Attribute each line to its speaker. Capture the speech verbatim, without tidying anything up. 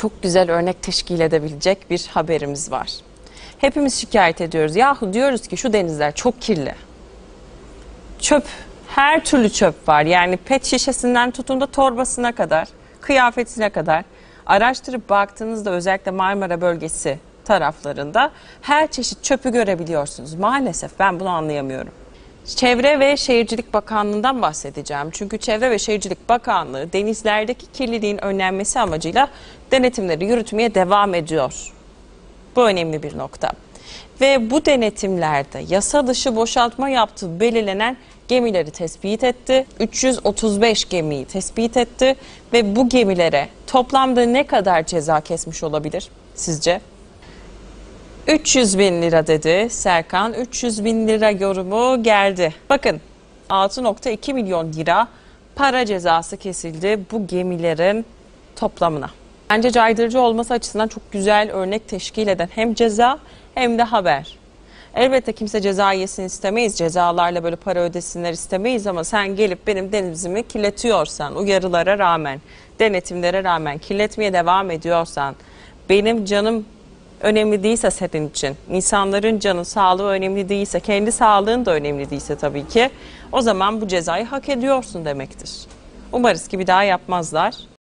Speaker 1: çok güzel örnek teşkil edebilecek bir haberimiz var. Hepimiz şikayet ediyoruz. Yahu diyoruz ki şu denizler çok kirli. Çöp, her türlü çöp var. Yani pet şişesinden tutun da torbasına kadar, kıyafetine kadar. Araştırıp baktığınızda özellikle Marmara bölgesi taraflarında her çeşit çöpü görebiliyorsunuz. Maalesef ben bunu anlayamıyorum. Çevre ve Şehircilik Bakanlığı'ndan bahsedeceğim. Çünkü Çevre ve Şehircilik Bakanlığı denizlerdeki kirliliğin önlenmesi amacıyla denetimleri yürütmeye devam ediyor. Bu önemli bir nokta. Ve bu denetimlerde yasa dışı boşaltma yaptığı belirlenen gemileri tespit etti. üç yüz otuz beş gemiyi tespit etti ve bu gemilere toplamda ne kadar ceza kesmiş olabilir sizce? üç yüz bin lira dedi Serkan. üç yüz bin lira yorumu geldi. Bakın altı nokta iki milyon lira para cezası kesildi bu gemilerin toplamına. Bence caydırıcı olması açısından çok güzel örnek teşkil eden hem ceza hem de haber. Elbette kimse ceza yesin istemeyiz. Cezalarla böyle para ödesinler istemeyiz ama sen gelip benim denizimi kirletiyorsan, uyarılara rağmen, denetimlere rağmen kirletmeye devam ediyorsan, benim canım önemli değilse senin için, insanların canı, sağlığı önemli değilse, kendi sağlığın da önemli değilse tabii ki, o zaman bu cezayı hak ediyorsun demektir. Umarız ki bir daha yapmazlar.